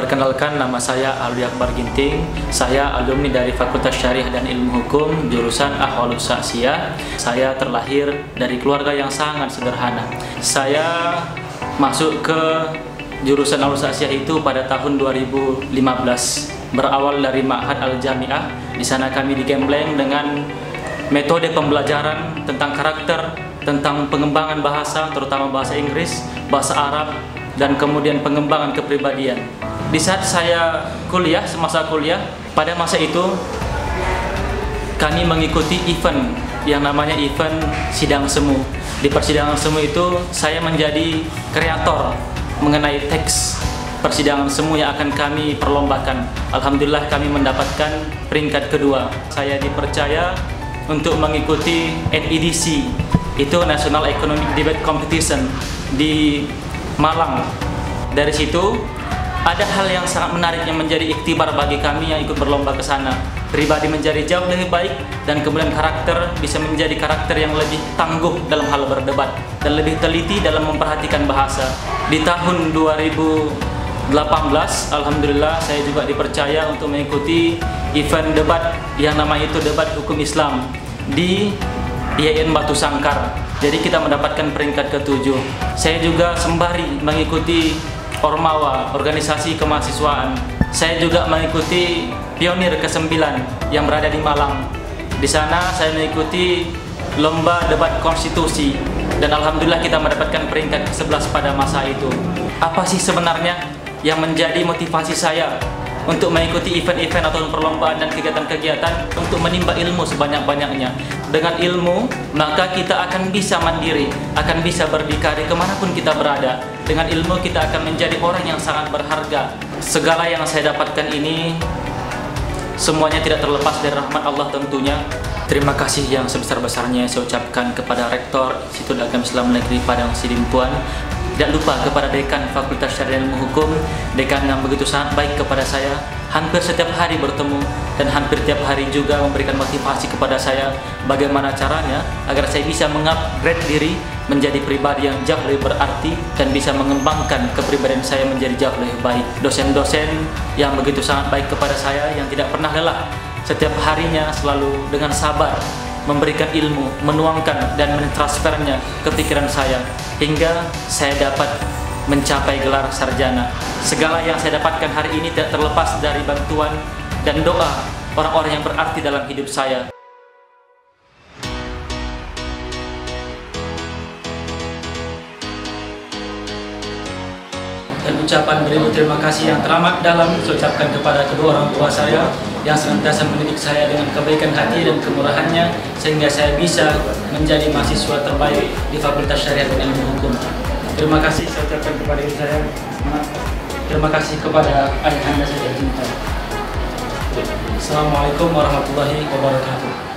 Perkenalkan, nama saya Alwi Akbar Ginting. Saya alumni dari Fakultas Syariah dan Ilmu Hukum jurusan Ahwalus Sa'siyah. Saya terlahir dari keluarga yang sangat sederhana. Saya masuk ke jurusan Ahwalus Sa'siyah itu pada tahun 2015. Berawal dari Ma'had Al-Jami'ah. Di sana kami digembleng dengan metode pembelajaran tentang karakter, tentang pengembangan bahasa, terutama bahasa Inggris, bahasa Arab, dan kemudian pengembangan kepribadian. Di saat saya kuliah, semasa kuliah, pada masa itu kami mengikuti event yang namanya event sidang semu. Di persidangan semu itu saya menjadi kreator mengenai teks persidangan semu yang akan kami perlombakan. Alhamdulillah kami mendapatkan peringkat kedua. Saya dipercaya untuk mengikuti NEDC, itu National Economic Debate Competition di Malang. Dari situ ada hal yang sangat menarik yang menjadi iktibar bagi kami yang ikut berlomba ke sana. Pribadi menjadi jauh lebih baik dan kemudian karakter bisa menjadi karakter yang lebih tangguh dalam hal berdebat dan lebih teliti dalam memperhatikan bahasa. Di tahun 2018, alhamdulillah saya juga dipercaya untuk mengikuti event debat yang namanya itu debat hukum Islam di IAIN Batu Sangkar. Jadi kita mendapatkan peringkat ke-7. Saya juga sembari mengikuti Ormawa, organisasi kemahasiswaan. Saya juga mengikuti Pionir ke-9 yang berada di Malang. Di sana saya mengikuti lomba debat konstitusi dan alhamdulillah kita mendapatkan peringkat ke-11 pada masa itu. Apa sih sebenarnya yang menjadi motivasi saya untuk mengikuti event-event atau perlombaan dan kegiatan-kegiatan untuk menimba ilmu sebanyak-banyaknya. Dengan ilmu, maka kita akan bisa mandiri, akan bisa berdikari kemanapun kita berada. Dengan ilmu kita akan menjadi orang yang sangat berharga. Segala yang saya dapatkan ini, semuanya tidak terlepas dari rahmat Allah tentunya. Terima kasih yang sebesar-besarnya saya ucapkan kepada Rektor Institut Agama Islam Negeri Padang Sidimpuan. Tidak lupa kepada Dekan Fakultas Syariah dan Ilmu Hukum, Dekan yang begitu sangat baik kepada saya, hampir setiap hari bertemu dan hampir tiap hari juga memberikan motivasi kepada saya bagaimana caranya agar saya bisa mengupgrade diri menjadi pribadi yang jauh lebih berarti dan bisa mengembangkan kepribadian saya menjadi jauh lebih baik. Dosen-dosen yang begitu sangat baik kepada saya yang tidak pernah lelah, setiap harinya selalu dengan sabar memberikan ilmu, menuangkan dan mentransfernya ke pikiran saya hingga saya dapat mencapai gelar sarjana. Segala yang saya dapatkan hari ini tidak terlepas dari bantuan dan doa orang-orang yang berarti dalam hidup saya. Dan ucapan beribu terima kasih yang teramat dalam saya ucapkan kepada kedua orang tua saya yang senantiasa mendidik saya dengan kebaikan hati dan kemurahannya sehingga saya bisa menjadi mahasiswa terbaik di Fakultas Syariah dan Ilmu Hukum. Terima kasih saya ucapkan kepada ibu saya. Terima kasih kepada ayah anda saya cinta. Assalamualaikum warahmatullahi wabarakatuh.